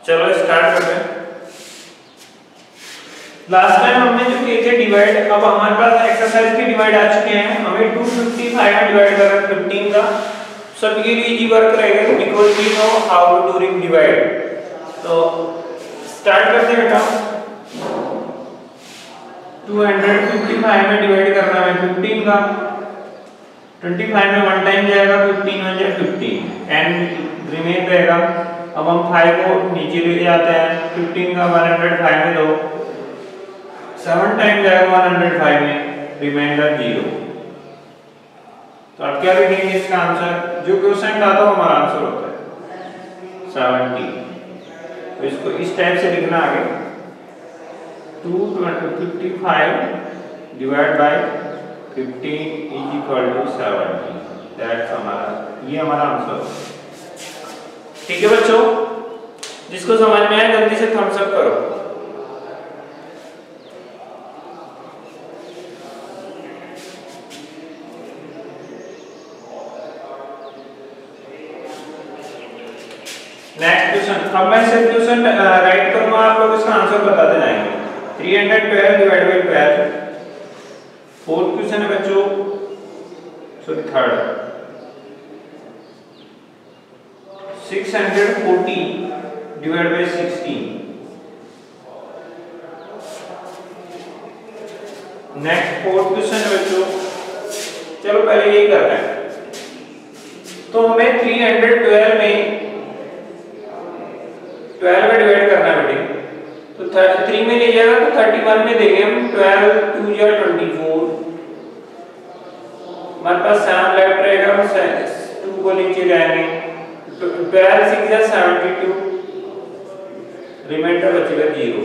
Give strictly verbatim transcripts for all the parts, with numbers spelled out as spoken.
चलो स्टार्ट करते हैं। लास्ट टाइम हमने जो किए थे डिवाइड, अब हमारे पास एक्सरसाइज के डिवाइड आ चुके हैं। हमें टू फिफ्टी फाइव में डिवाइड करना है फिफ्टीन का। सबके लिए इजी वर्क रहेगा because we know how to do divide. तो स्टार्ट करते हैं बेटा। टू फिफ्टी फाइव में डिवाइड करना है फिफ्टीन का। ट्वेंटी फाइव में वन टाइम जाएगा, फिफ्टीन वन जाए फिफ्टीन, एंड रिमेन रहेगा। अब हम फाइव को नीचे ले जाते हैं, फिफ्टीन का वन हंड्रेड फाइव में दो, सेवन टाइम जाएगा वन हंड्रेड फाइव में, रिमाइंडर जीरो। तो अब क्या लिखेंगे इसका आंसर? जो क्वेश्चन आता हो हमारा आंसर होता है सेवेंटी। तो इसको इस टाइप से लिखना आगे, two fifty five divide by fifteen is equal to seventy. That's हमारा, ये हमारा आंसर है। ठीक है बच्चों, जिसको समझ में आए जल्दी से थम्स अप करो। Next question. अब मैं सिर्फ क्वेश्चन राइट करूंगा, आप लोग इसका आंसर बताते जाएंगे। Three hundred twelve divide by twelve. Fourth question है बच्चों, sorry third, six hundred forty divide by sixteen. Next fourth question है बच्चों, चलो पहले यही करते हैं। तो हमें थ्री हंड्रेड ट्वेल्व में ट्वेल्व में डिवाइड करना है बेटे। तो थ्री में ले जाएगा तो थर्टी वन में देंगे हम, ट्वेल्व टू या ट्वेंटी फोर। हमारे पास सेवन लेफ्ट रहेगा, हम टू को नीचे लाएंगे, ट्वेल्व सिक्स या सेवेंटी टू, रिमाइंडर बचेगा जीरो।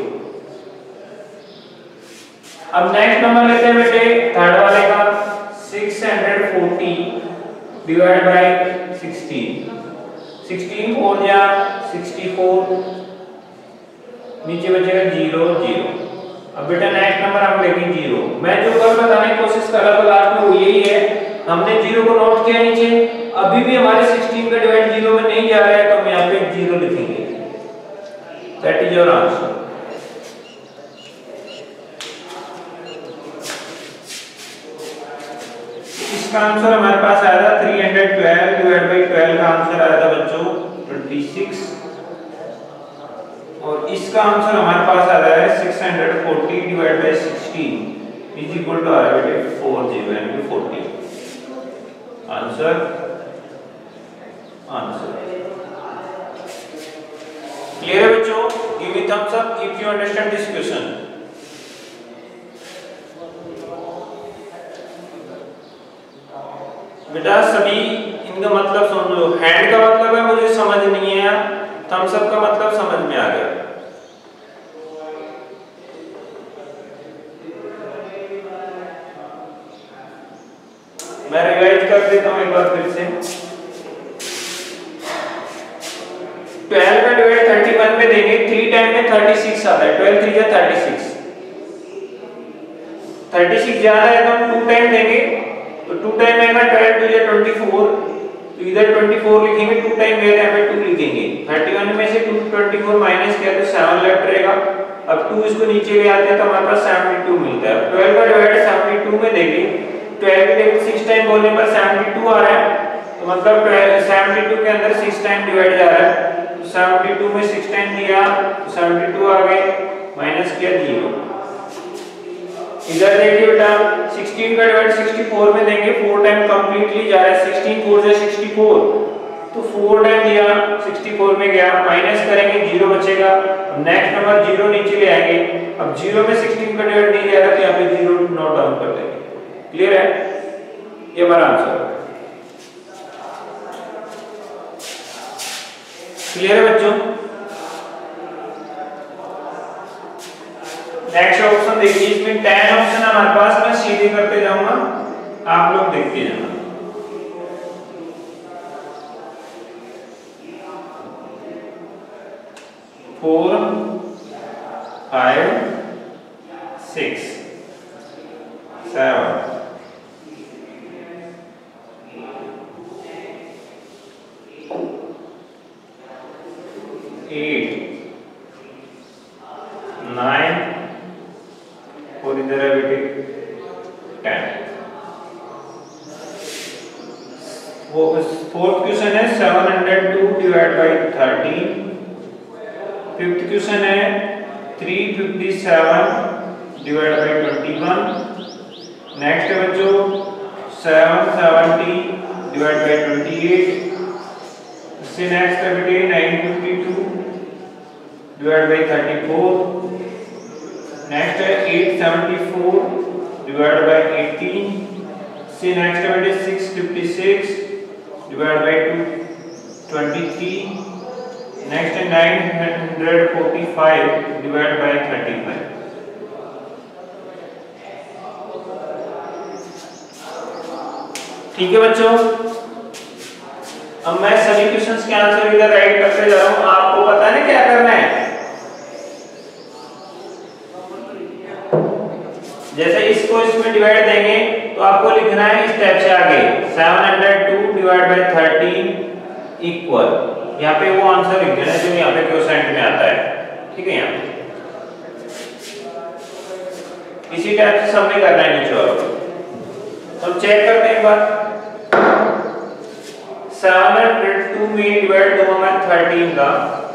अब नेक्स्ट नंबर लेते हैं बेटे थर्ड वाले का, six hundred forty divide by sixteen. Sixteen four या सिक्सटी फोर, नीचे बचेगा जीरो जीरो। अब बेटा नेक्स्ट नंबर हम लेंगे जीरो। मैं जो कल बताने की कोशिश कर रहा था लास्ट में वो यही है, हमने जीरो को नोट किया नीचे। अभी भी हमारे सिक्सटीन का डिवाइड जीरो में नहीं जा रहा है, तो हम यहाँ पे जीरो लिखेंगे। That is your answer. इसका आंसर हमारे पास आया था three hundred twelve divide by twelve का आंसर आया था बच्चों ट्वेंटी सिक्स, और इसका आंसर हमारे पास आ रहा है six hundred forty divide by sixteen is equal to आ रहा है फोर जीरो यानी फोर्टी। आंसर आंसर क्लियर है बच्चों? Give me thumbs up if you understand this question. बेटा सभी इनका मतलब सुन लो। हैंड का मतलब है मुझे समझ नहीं है, थम्स अप का मतलब समझ में आ गया। मैं रिवाइज कर देता हूं एक बार फिर से। ट्वेल्व का डिवाइड थर्टी वन में देंगे, थ्री टाइम में थर्टी सिक्स आता है, ट्वेल्व थ्री या थर्टी सिक्स, थर्टी सिक्स ज्यादा है तो हम टू टाइम देंगे, तो टू टाइम आएगा ट्वेल्व टू या ट्वेंटी फोर, तो इधर ट्वेंटी फोर लिखेंगे, टू टाइम गया यहाँ पे टू लिखेंगे। थर्टी वन में से टू ट्वेंटी फोर माइनस किया तो सेवन लेफ्ट रहेगा। अब टू इसको नीचे ले आते हैं तो हमारे पास सेवेंटी टू मिलता है। ट्वेल्व का डिवाइड सेवेंटी टू में देंगे, ट्वेल्व के लिए सिक्स टाइम बोलने पर सेवेंटी टू आ रहा है, तो मतलब सेवेंटी टू के अंदर सिक्स टाइम डिवाइड जा रहा है, तो सेवेंटी टू में सिक्स टाइम दिया तो सेवेंटी टू आ गए, माइनस किया जीरो। इधर देखिए बेटा सिक्सटीन का डिवाइड सिक्सटी फोर में देंगे, फोर टाइम कंप्लीटली जा रहा है, सिक्सटीन फोर से सिक्सटी फोर, तो फोर टाइम दिया सिक्सटी फोर में गया, माइनस करेंगे जीरो बचेगा। नेक्स्ट नंबर जीरो नीचे ले आएंगे, अब जीरो में सिक्सटीन का डिवाइड नहीं जा रहा तो यहाँ पे जीरो नोट डाउन कर देंगे। क्लियर है? ये हमारा आंसर है। क्लियर है बच्चों? नेक्स्ट ऑप्शन देखिए, इसमें टेन ऑप्शन है हमारे पास, मैं सीधे करते जाऊंगा, आप लोग देखते जाना। Four five six seven eight वो फोर्थ क्वेश्चन है seven hundred two divide by thirteen. Fifth question है three fifty seven divide by twenty one. Next है बच्चों seven seventy divide by twenty eight. इससे नेक्स्ट है बेटे nine fifty two divide by thirty four. Next है eight seventy four divide by eighteen. इससे next है बेटे six fifty six divide by two twenty three. Next है nine hundred forty five divide by thirty five. ठीक है बच्चों, अब मैं सभी क्वेश्चंस के आंसर इधर राइट करते जा रहा हूं। आपको पता है क्या करना है। जैसे इसको इसमें डिवाइड देंगे तो आपको लिखना है इस टाइप से आगे seven hundred two divide by thirteen equal, यहाँ पे वो आंसर लिख देना जो यहाँ पे क्वोशेंट में आता है। ठीक है, यहाँ पे इसी टाइप से सबने करना है नीचे। और तो चेक करते हैं एक बार। सेवन हंड्रेड टू में डिवाइड दूंगा मैं थर्टीन का,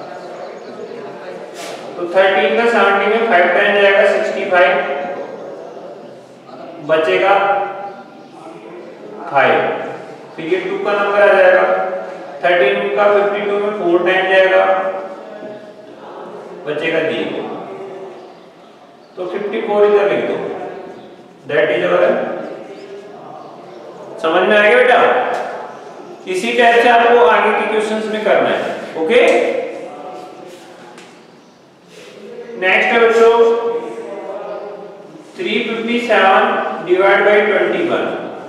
तो थर्टीन का सेवेंटी में फाइव टाइम जाएगा सिक्सटी फाइव, बचेगा फाइव। फिर ये टू का नंबर आ जाएगा। थर्टीन का फिफ्टी टू में फोर टाइम जाएगा, बचेगा जीरो। तो फिफ्टी फोर इधर लिख दो। That is our. समझ में आ गया बेटा? इसी टाइप से आपको आगे के क्वेश्चंस में करना है। ओके, नेक्स्ट है बच्चों three fifty seven divide by twenty one.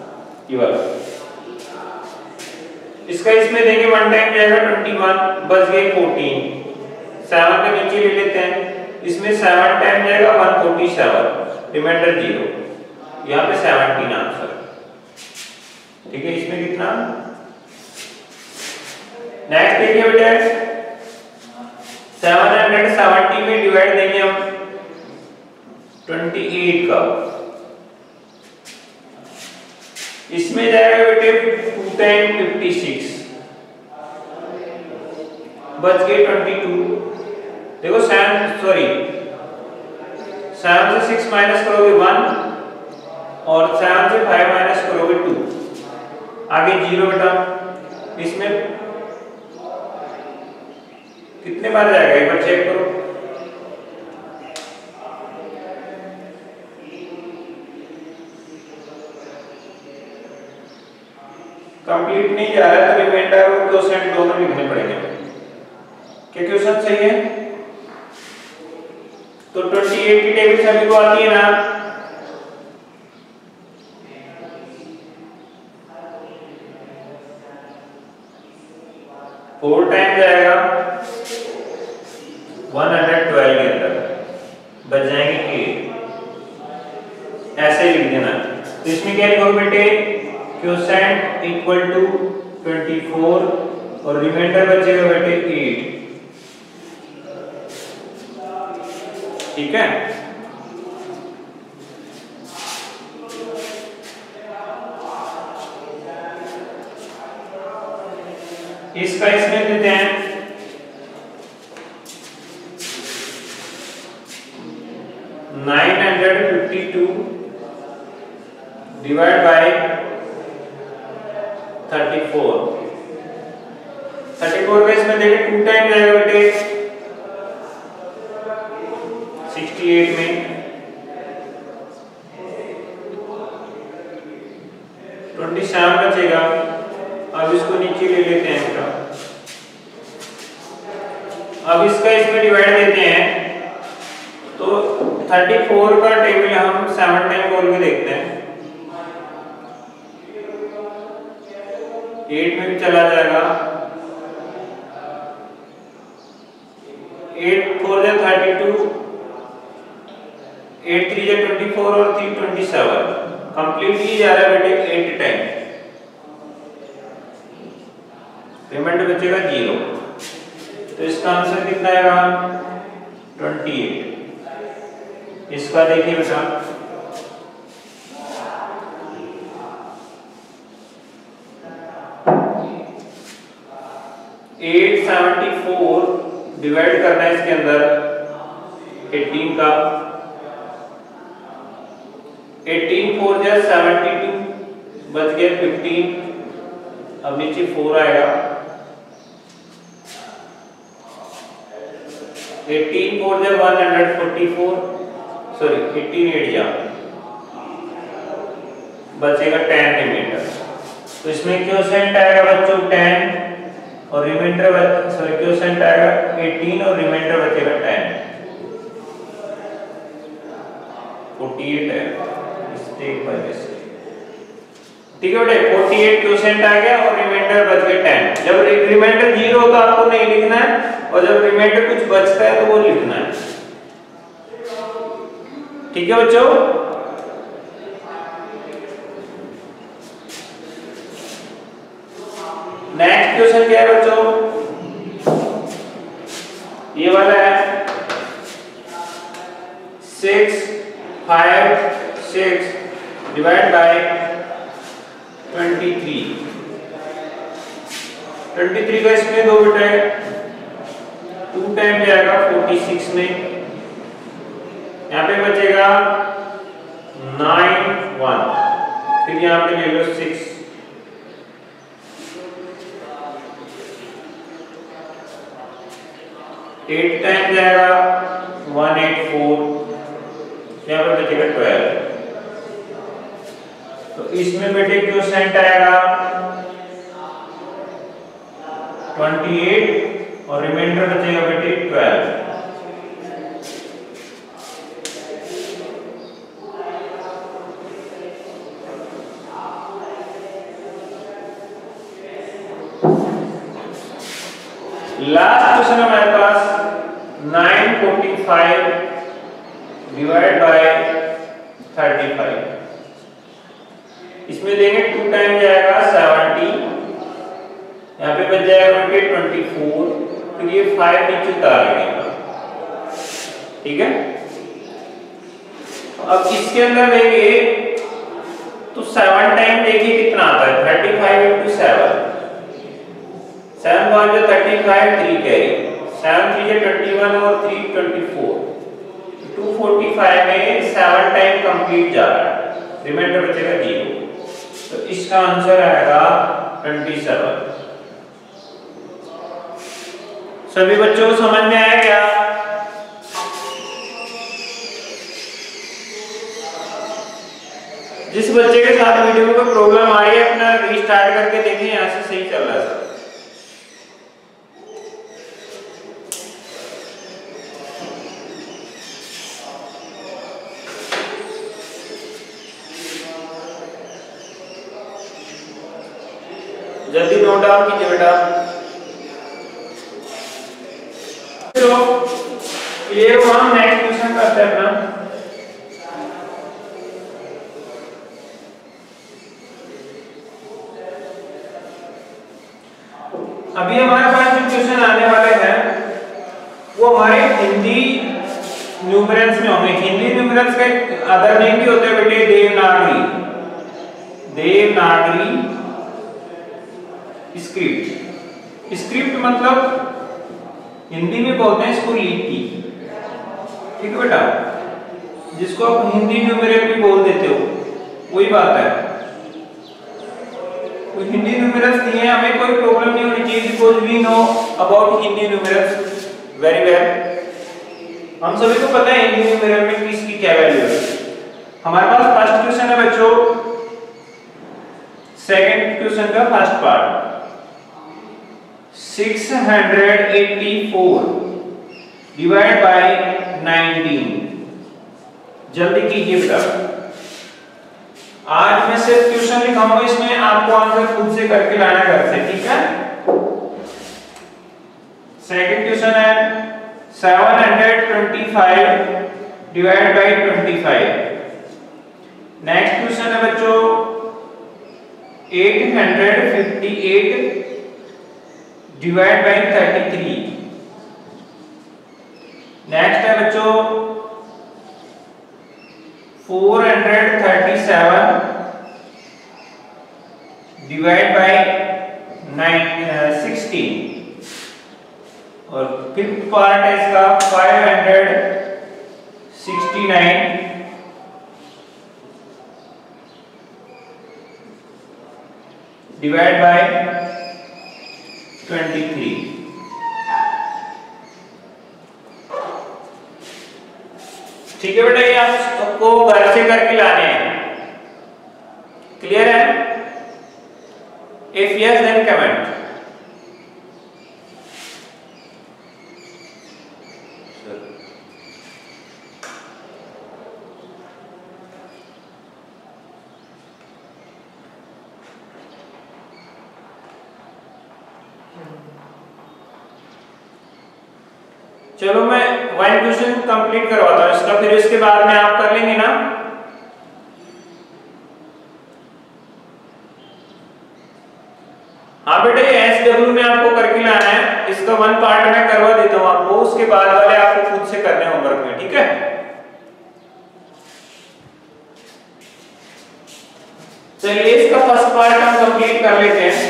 इसका इसमें देंगे वन टाइम जाएगा ट्वेंटी वन, बच गए फोर्टीन। सेवन के नीचे ले लेते हैं, इसमें सेवन टाइम जाएगा one forty seven, reminder zero. यहाँ पे सेवनटीन आंसर। ठीक है, इसमें कितना? नेक्स्ट देखिए बेटा सेवन हंड्रेड सेवेंटी में डिवाइड देंगे हम ट्वेंटी एट का। इसमें जाएगा बेटे टू टाइम फिफ्टी सिक्स, बच गए ट्वेंटी टू। देखो सेवन सॉरी सेवन से सिक्स माइनस करोगे वन और सेवन से फाइव माइनस करोगे टू, आगे जीरो बेटा। इसमें कितने बार जाएगा एक बार चेक करो। कंप्लीट नहीं जा रहा है तो रिमाइंडर और क्वोशेंट दोनों लिखने पड़ेंगे। क्या क्वेश्चन सही है? तो ट्वेंटी एट की टेबल सभी को आती है ना? फोर टाइम जाएगा वन हंड्रेड ट्वेल्व के अंदर, बच जाएंगे एट। ऐसे लिख देना। तो इसमें क्या लिखोगे बेटे? Quotient equal to twenty four और रिमाइंडर बचेगा बेटे एट। ठीक है, इसका इसमें देते हैं nine hundred fifty two divide by thirty four. Thirty four का इसमें देखिए टू टाइम जाएगा बेटे सिक्सटी एट में, ट्वेंटी सेवन बचेगा। अब इसको नीचे ले लेते हैं बेटा। अब इसका इसमें डिवाइड देते हैं तो थर्टी फोर का टेबल हम सेवन टाइम खोल के देखते हैं। एट में भी चला जाएगा, एट फोर जा थर्टी टू, एट थ्री जा ट्वेंटी फोर और थ्री ट्वेंटी सेवन। कंप्लीटली जा रहा है बेटे एट टाइम, पेमेंट बचेगा जीरो। तो इसका आंसर कितना आएगा? Twenty eight. इसका देखिए बेटा एट सेवेंटी फोर डिवाइड करना है इसके अंदर एटीन का, एटीन फोर जा सेवेंटी टू, बच गया फिफ्टीन, अब नीचे फोर आएगा, एटीन फोर जा one hundred forty four, sorry eighteen eight जा, बचेगा टेन रिमाइंडर। तो इसमें क्वोशिएंट आएगा बच्चों टेन और रिमाइंडर, सॉरी क्वोशिएंट आएगा एटीन और रिमाइंडर बचेगा टेन, फोर्टी एट है मिस्टेक वजह से, ठीक है बेटे। फोर्टी एट क्वोशिएंट आ गया और रिमाइंडर बच गया टेन। जब रिमाइंडर जीरो तो आपको नहीं लिखना है, और जब रिमाइंडर कुछ बचता है तो वो लिखना है, ठीक है बच्चों। नेक्स्ट क्वेश्चन क्या है बच्चों, ये वाला है six five six divide by twenty three, twenty three का इसमें दो बेटा है, टू टाइम जाएगा फोर्टी सिक्स में, यहाँ पे बचेगा नाइन वन, फिर यहाँ पे ले लो सिक्स, एट टाइम जाएगा वन एट फोर, यहाँ पे बचेगा ट्वेल्व। तो इसमें बेटे क्वोशिएंट आएगा ट्वेंटी एट और रिमाइंडर बचेगा बेटे ट्वेल्व। लास्ट क्वेश्चन है हमारे पास nine forty five divide by thirty five, इसमें देंगे टू टाइम जाएगा सेवेंटी, यहाँ पे बच जाएगा बेटे ट्वेंटी फोर, फिर ये फाइव नीचे उतारेंगे, ठीक है। अब इसके अंदर देंगे तो सेवन टाइम देखिए कितना आता है, thirty five into seven, seven पाँच जो thirty five, three carry, seven three जो ट्वेंटी वन और three twenty four, two forty five में सेवन टाइम कंप्लीट जा रहा है, रिमाइंडर बचेगा जीरो। तो इसका आंसर आएगा ट्वेंटी सेवन। सभी बच्चों को समझ में आया क्या? जिस बच्चे के साथ वीडियो में कोई प्रॉब्लम आ रही है अपना रीस्टार्ट करके देखें, यहाँ से सही चल रहा है सब। जल्दी नोट डाउन कीजिए बेटा। तो ये वो हम नेक्स्ट क्वेश्चन करते हैं अपना। अभी हमारे पास जो क्वेश्चन आने वाले हैं वो हमारे हिंदी न्यूमरल्स में होंगे। हिंदी न्यूमरल्स के अदर नेम भी होते हैं बेटे, देवनागरी, देवनागरी स्क्रिप्ट। स्क्रिप्ट मतलब हिंदी में बोलते हैं इसको लिपि, ठीक है बेटा, जिसको आप हिंदी न्यूमेरल भी बोल देते हो, वही बात है। तो हिंदी न्यूमेरल्स नहीं है, हमें कोई प्रॉब्लम नहीं होनी चाहिए, because we know about Hindi numerals very well. हम सभी को पता है हिंदी न्यूमेरल में किसकी क्या वैल्यू है। हमारे पास फर्स्ट क्वेश्चन है बच्चों, सेकंड क्वेश्चन का first part, six hundred eighty four divide by nineteen. जल्दी कीजिए बेटा, आज मैं सिर्फ क्वेश्चन लिखाऊंगा, इसमें आपको आंसर खुद से करके लाना घर से, ठीक है। सेकंड क्वेश्चन है seven hundred twenty five divide by twenty five. Next question है बच्चों eight hundred fifty eight divide by thirty three. Next है बच्चों four hundred thirty seven divide by nine sixteen. और फिफ्थ पार्ट है इसका five hundred sixty nine divide by twenty three. ठीक है बेटा, ये आपको घर से करके लाने हैं। क्लियर है? If yes then comment. चलो मैं वन क्वेश्चन कंप्लीट करवाता हूं इसका, फिर इसके बाद में आप कर लेंगे ना। हाँ बेटा, ये एस डब्ल्यू में आपको करके लाना है। इसका वन पार्ट मैं करवा देता हूं आपको, उसके बाद वाले आपको खुद से करने होमवर्क में। ठीक है? चलिए इसका फर्स्ट पार्ट हम कंप्लीट कर लेते हैं।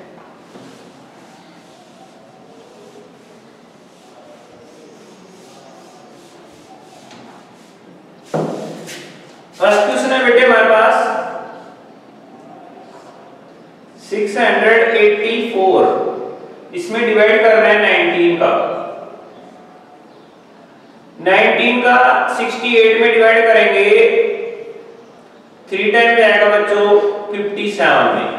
फर्स्ट क्वेश्चन है बेटे हमारे पास सिक्स हंड्रेड एटी फोर, इसमें डिवाइड कर रहे हैं नाइनटीन का। नाइनटीन का सिक्सटी एट में डिवाइड करेंगे, थ्री टाइम जाएगा बच्चों फिफ्टी सेवन में।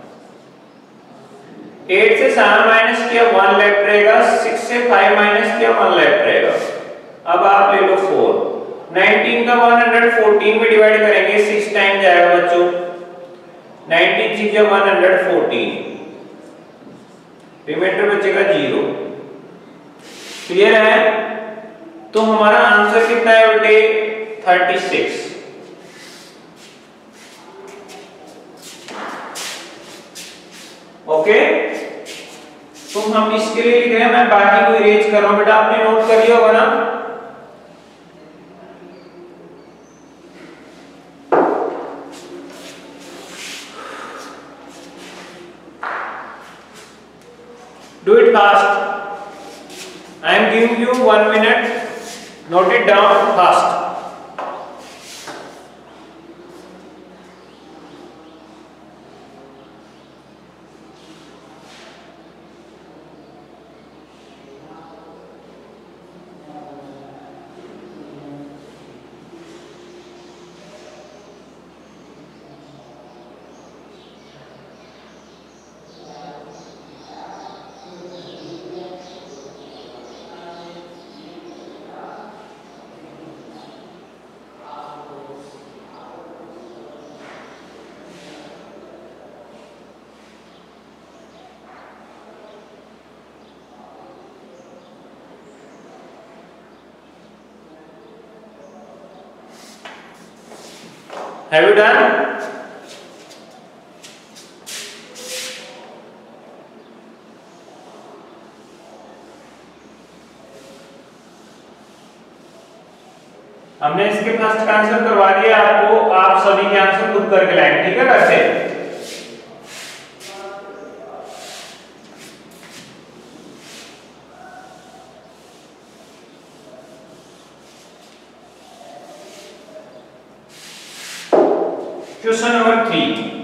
एट से सेवन माइनस किया वन लेफ्ट रहेगा, सिक्स से फाइव माइनस किया वन लेफ्ट रहेगा। अब आप ले लो फोर। नाइनटीन का वन हंड्रेड फोर्टीन में डिवाइड करेंगे, सिक्स टाइम जाएगा बच्चों, nineteen six one hundred fourteen, reminder बचेगा जीरो। क्लियर है? तो हमारा आंसर कितना है बेटे? Thirty six. ओके, तो हम इसके लिए लिख रहे हैं, मैं बाकी को इरेज कर रहा हूं बेटा, आपने नोट कर लिया होगा ना। Do it fast. I am giving you one minute. Note it down fast. Have you done? हमने इसके फर्स्ट का आंसर करवा दिया आपको, आप सभी के आंसर खुद करके लाएंगे। ठीक है? वैसे question number three,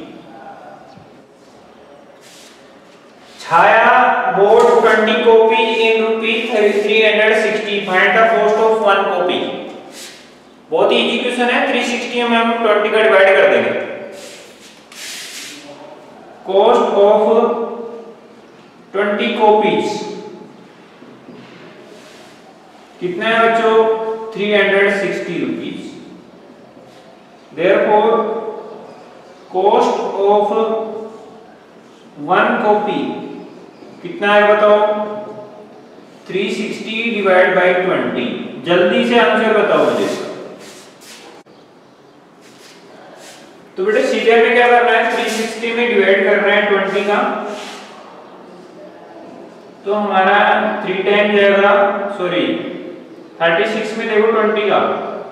Chhaya bought twenty copy in rupees three hundred sixty, find the cost of one copy. बहुत ही इजी क्वेश्चन है। थ्री सिक्सटी में हम ट्वेंटी का डिवाइड कर देंगे। कॉस्ट ऑफ ट्वेंटी कॉपीज कितना है बच्चों? Three hundred sixty rupees. Therefore cost of one copy कितना है बताओ? Three sixty divide by twenty. जल्दी से आंसर बताओ मुझे। तो बेटे सीधे में क्या करना है? थ्री सिक्सटी में डिवाइड करना है ट्वेंटी का, तो हमारा थ्री टाइम जाएगा, सॉरी थर्टी सिक्स में देखो ट्वेंटी का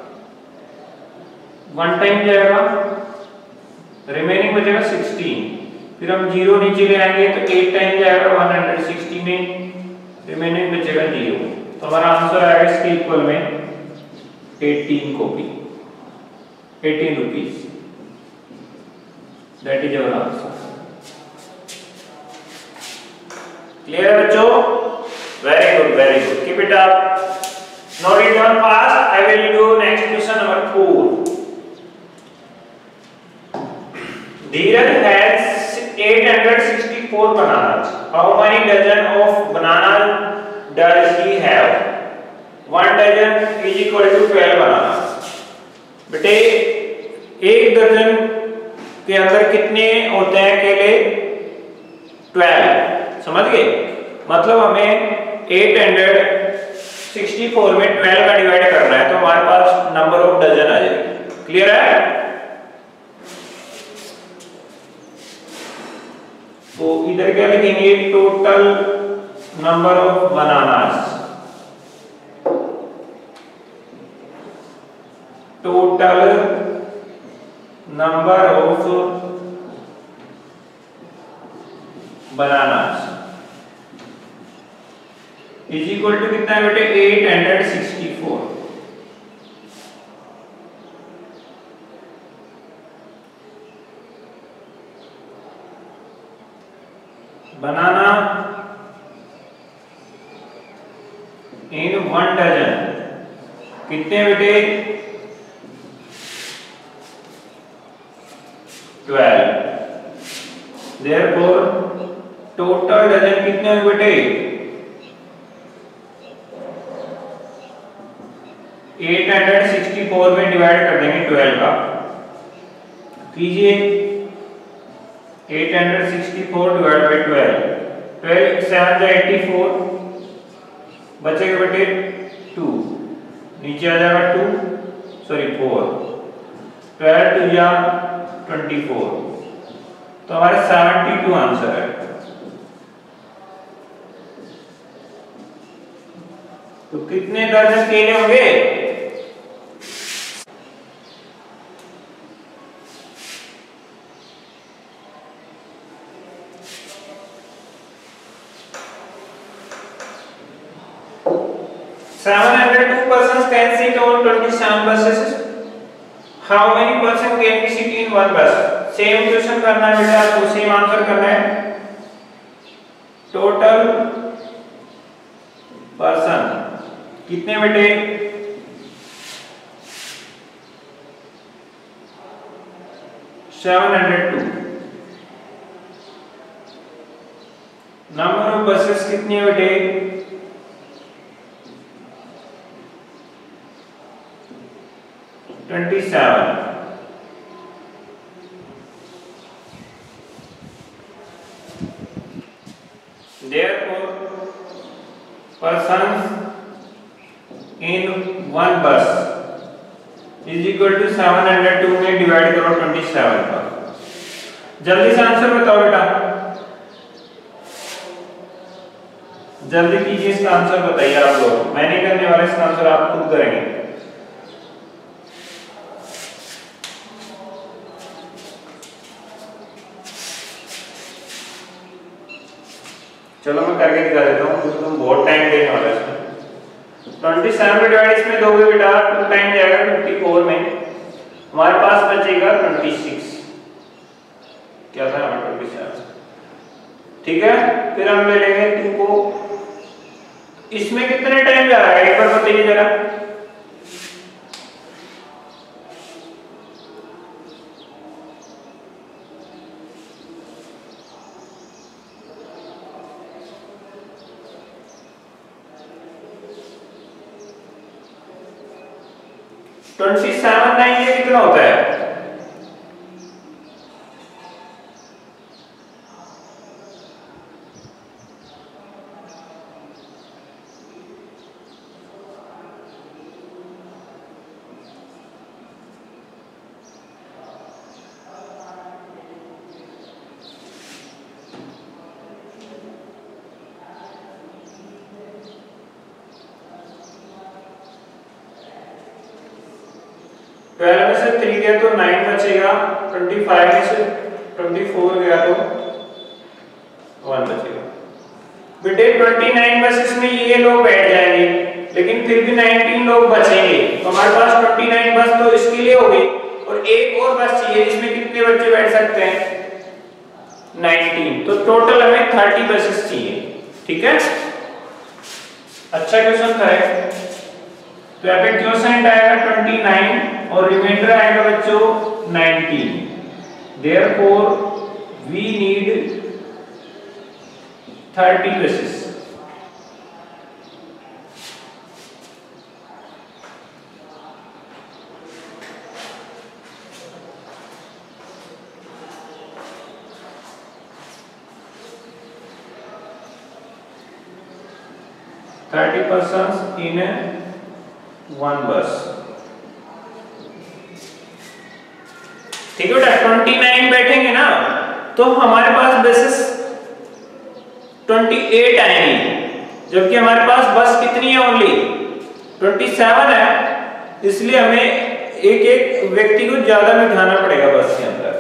वन टाइम जाएगा, रिमेनिंग बचेगा सिक्सटीन। फिर हम जीरो नीचे ले आएंगे तो एट टाइम जाएगा वन हंड्रेड सिक्सटी में, रिमेनिंग बचेगा जीरो। तो हमारा आंसर आएगा इसके इक्वल में eighteen copy, eighteen rupees. That is our answer. Clear है बच्चों? Very good, very good, keep it up. Now return fast. I will do next question number four. Dheeraj has eight hundred sixty-four bananas. How many dozen of bananas does he have? One dozen is equal to twelve bananas. बेटे एक दर्जन के अंदर कितने होते हैं केले? Twelve. समझ गए? मतलब हमें एट हंड्रेड सिक्सटी फोर में ट्वेल्व का डिवाइड करना है, तो हमारे पास नंबर ऑफ डजन आ जाएगी। क्लियर है? तो इधर क्या लिखेंगे? Total number of bananas, total number of bananas is equal to कितना है बेटे? Eight hundred sixty four. Banana in one dozen कितने बेटे? ट्वेल्व। देयरफॉर टोटल डजन कितने हुए बेटे? एट हंड्रेड सिक्सटी फोर में डिवाइड कर देंगे ट्वेल्व का। कीजिए eight hundred sixty four divide by twelve, twelve seven जा एटी फोर, बचेगा बेटे टू, नीचे आ जाएगा two, sorry four, twelve two जा ट्वेंटी फोर, तो हमारे सेवेंटी टू आंसर है। तो कितने दर्जन केले होंगे? seven hundred two persons can sit on twenty-seven buses. How many person can be sit in one bus? Same question करना है बेटा, आपको सेम आंसर करना है। टोटल पर्सन कितने बेटे? Seven hundred two. Number of buses कितनी है बेटे? Twenty seven. Therefore, persons in one bus is equal to seven hundred two में डिवाइड करो ट्वेंटी सेवन का। जल्दी से आंसर बताओ बेटा, जल्दी कीजिए, इसका आंसर बताइए आप लोग। मैं नहीं करने वाला, इसका आंसर आप खुद करेंगे। चलो मैं करके दिखा देता हूँ, क्योंकि तुम बहुत टाइम देने वाला है। ट्वेंटी सेवन में डिवाइड इसमें दोगे बेटा, टू टाइम जाएगा फिफ्टी फोर में, हमारे पास बचेगा ट्वेंटी सिक्स। क्या था हमारा? Twenty seven. ठीक है, फिर हम ले लेंगे टू को। इसमें कितने टाइम जा रहा है एक बार बताइए जरा। ट्वेंटी सेवन नाइन ये कितना होता है? ट्वेल्व में से थ्री गया तो नाइन बचेगा, ट्वेंटी फाइव में से ट्वेंटी फोर गया तो वन बचेगा। बेटे उनतीस बसेस में ये लोग बैठ जाएंगे, लेकिन फिर भी उन्नीस लोग बचेंगे, तो हमारे पास उनतीस बस तो इसके लिए हो गई, और एक और बस चाहिए जिसमें कितने बच्चे बैठ सकते हैं, उन्नीस, तो टोटल हमें तीस बसेस चाहिए। ठीक है, अच्छा क्वेश्चन था। तो यहाँ पे क्वेश्चन आएगा उनतीस और रिमाइंडर आएगा बच्चों उन्नीस। देयरफॉर वी नीड तीस buses. thirty persons in a one bus। ठीक है बेटा, उनतीस बैठेंगे ना तो हमारे पास बसेस अट्ठाईस आएंगी, जबकि हमारे पास बस कितनी है, ओनली सत्ताईस है, इसलिए हमें एक एक व्यक्ति को ज्यादा बिठाना पड़ेगा बस के अंदर।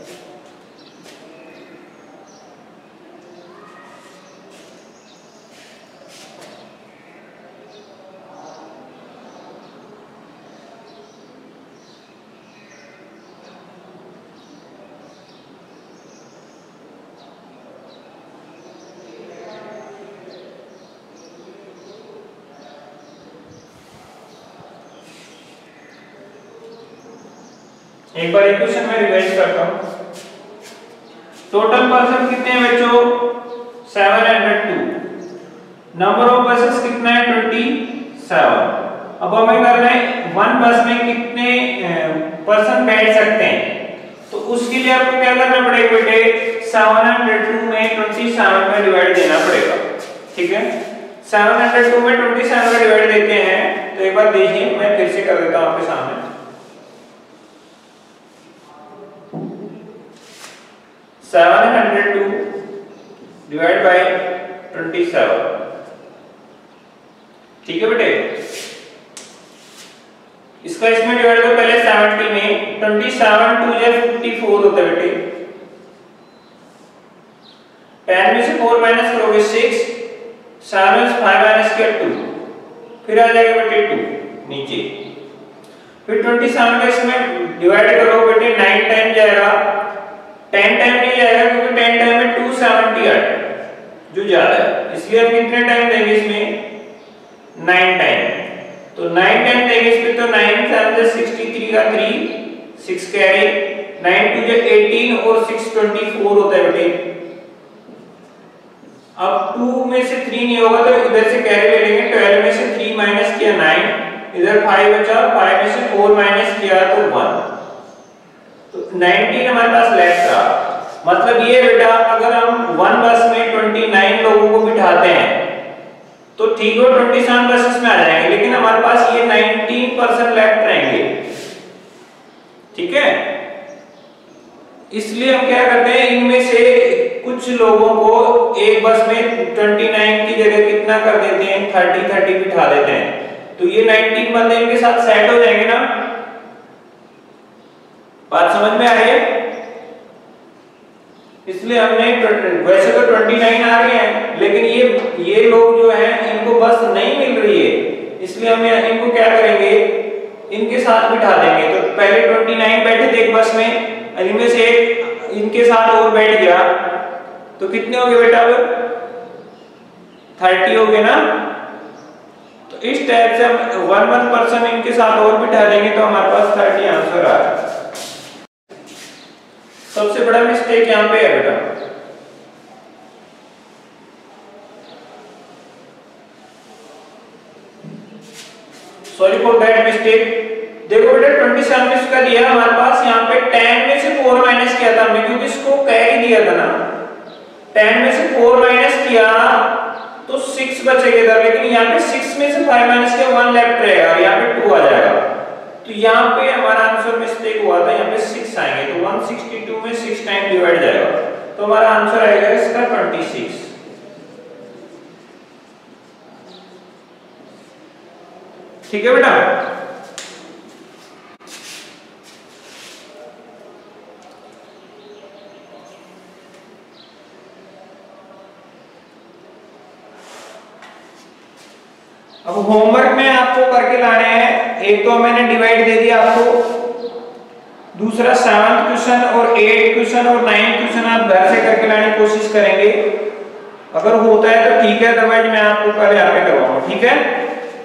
एक बार इक्वेशन में रिवाइज करता हूं। टोटल पर्सन कितने हैं बच्चों, सात सौ दो। नंबर ऑफ बसेस कितना है, सत्ताईस। अब हमें करना है वन बस में कितने पर्सन बैठ सकते हैं, तो उसके लिए आपको क्या करना पड़ेगा बेटे, सात सौ दो में सत्ताईस में डिवाइड देना पड़ेगा। ठीक है, सात सौ दो में सत्ताईस में डिवाइड देते हैं, तो एक बार देखिए मैं फिर से कर देता हूं आपके सामने। सात सौ दो डिवाइड बाय सत्ताईस। ठीक है बेटे, इसका इसमें डिवाइड करो पहले सत्तर में, सत्ताईस टू जे चौवन होता है बेटे, दस में से चार माइनस करोगे छह, सात में से पाँच माइनस किया दो, फिर आ जाएगा बेटे दो नीचे, फिर सत्ताईस का इसमें डिवाइड करो बेटे नौ टाइम जाएगा, दस टाइम नहीं जाएगा क्योंकि दस टाइम में दो सौ अठहत्तर जो ज्यादा है, इसलिए हम कितने टाइम देंगे इसमें, नौ टाइम, तो नौ टाइम देंगे इसमें, तो नौ सेवन से तिरसठ का तीन, छह कैरी, नौ टू जो अठारह और छह चौबीस होता है बेटे। अब दो में से तीन नहीं होगा तो इधर से कैरी ले लेंगे, बारह में से तीन माइनस किया नौ, इधर पाँच बचा, पाँच में से चार माइनस किया तो एक, तो उन्नीस हमारे पास लेफ्ट रहा। मतलब ये बेटा अगर हम वन बस में उनतीस लोगों को बिठाते हैं तो ठीक है सत्ताईस बसेस में आ जाएंगे, लेकिन हमारे पास ये उन्नीस परसेंट लेफ्ट रहेंगे। ठीक है, इसलिए हम क्या करते हैं, इनमें से कुछ लोगों को एक बस में उनतीस की जगह कितना कर देते हैं, तीस तीस बिठा देते हैं, तो ये उन्नीस बंदे इनके साथ सेट हो जाएंगे ना। बात समझ में आ रही है? इसलिए हमने वैसे तो उनतीस आ रहे हैं, लेकिन ये ये लोग जो हैं इनको बस नहीं मिल रही है, इसलिए हम इनको क्या करेंगे, इनके साथ बिठा देंगे। तो पहले उनतीस बैठे थे एक बस में, इनमें से एक इनके साथ और बैठ गया, तो कितने हो गए बेटा, अब तीस हो गए ना। तो इस टाइप से हम वन वन पर्सन इनके साथ और बिठा देंगे, तो हमारे पास तीस आंसर आ रहा है। सबसे बड़ा मिस्टेक यहां पे है बेटा, सॉरी फॉर दैट मिस्टेक। देखो बेटा सत्ताईस में इसका दिया हमारे पास, यहाँ पे दस में से चार माइनस किया था हमने, क्योंकि इसको कैरी दिया था ना, दस में से चार माइनस किया तो छह बचेगा, लेकिन यहाँ पे छह में से पाँच माइनस किया एक लेफ्ट रहेगा और यहाँ पे दो आ जाएगा, तो यहाँ पे हमारा आंसर मिस्टेक हुआ था, यहाँ पे छह आएंगे, तो एक सौ बासठ में छह टाइम डिवाइड जाएगा, तो हमारा आंसर आएगा इसका छब्बीस। ठीक है बेटा, अब होमवर्क में आपको करके लाने हैं, एक तो मैंने डिवाइड दे दिया आपको, दूसरा सेवंथ क्वेश्चन और एट क्वेश्चन और नाइन्थ क्वेश्चन आप घर से करके लाने की कोशिश करेंगे। अगर होता है तो ठीक है, अदरवाइज मैं आपको कल यहाँ पे करवाऊंगा, ठीक है।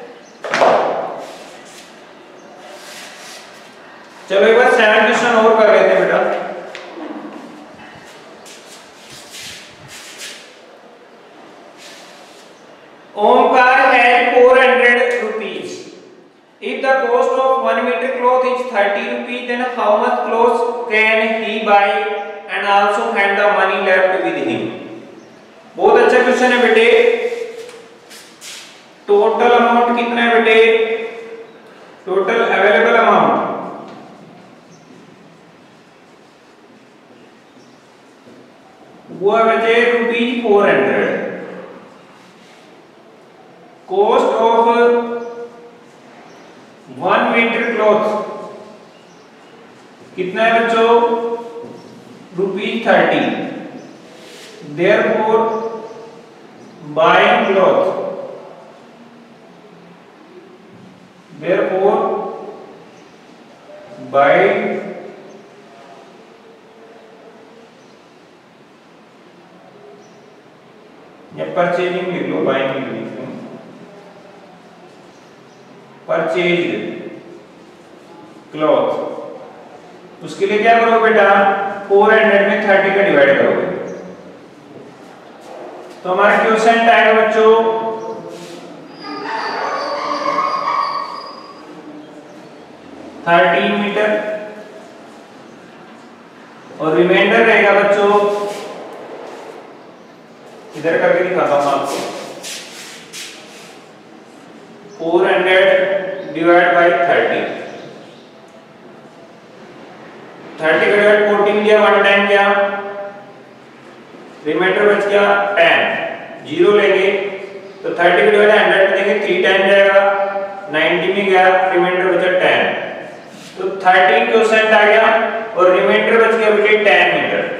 चलो एक बार सेवन क्वेश्चन और कर लेते हैं बेटा। Omkar has four hundred rupees. If the cost of one meter cloth is thirty rupees, then how much clothes can he buy and also hand the money left with him? बहुत अच्छा question है बेटे। Total amount कितना है बेटे? Total available amount वो है बचे rupees four hundred. Cost of one metre cloth कितना है बच्चों? Rupees thirty. Therefore buying cloth, therefore buying या परचेजिंग लिख लो, बाइंग लिख लो, परचेज क्लॉथ। उसके लिए क्या करो बेटा? फोर हंड्रेड में थर्टी का डिवाइड करोगे तो हमारा क्वेश्चन आएगा बच्चों थर्टीन मीटर और रिमाइंडर रहेगा बच्चों, इधर करके दिखाता हूं आपको, four hundred divide by thirty. Thirty का डिवाइड फोर्टीन दिया, वन टाइम क्या, रिमाइंडर बच गया टेन। जीरो लेंगे तो थर्टी का डिवाइड हंड्रेड देंगे, थ्री टाइम जाएगा, नाइन्टी में गया, रिमाइंडर बचा टेन। तो थर्टीन क्वेश्चन आ गया और रिमाइंडर बच गया बेटे ten metre.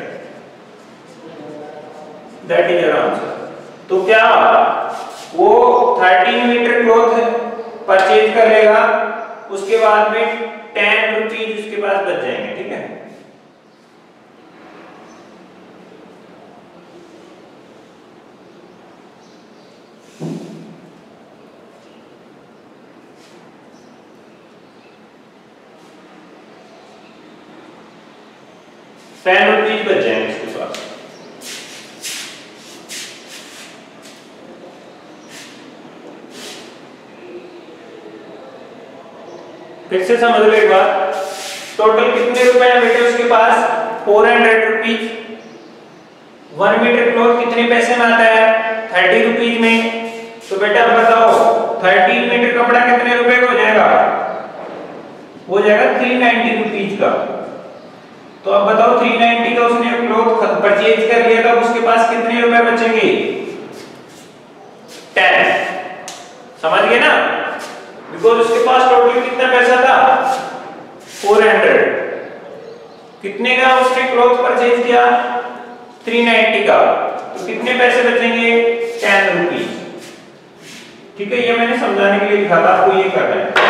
That is your answer. तो क्या वो थर्टीन मीटर क्लॉथ परचेज कर लेगा, उसके बाद में टेन रुपीज उसके पास बच जाएंगे, ठीक है। टेन रुपीज बच जाएंगे उसके पास। फिर से समझ लो एक बार, टोटल कितने रुपए है बेटे उसके पास? Four hundred rupees. One metre cloth कितने पैसे में आता है? थर्टी रुपीज में। तो बेटा बताओ थर्टीन मीटर कपड़ा कितने रुपए का हो जाएगा? हो जाएगा थ्री नाइन्टी रुपीज का। तो अब बताओ थ्री नाइन्टी का उसने क्लॉथ परचेज कर लिया था, उसके पास कितने रुपए बचेंगे? टेन। समझ गए ना? बिकॉज उसके पास टोटल कितना पैसा था? Four hundred. कितने का उसने क्लॉथ परचेज किया? थ्री नाइन्टी का। तो कितने पैसे बचेंगे? Ten rupees. ठीक है, ये मैंने समझाने के लिए लिखा था, आपको ये करना है।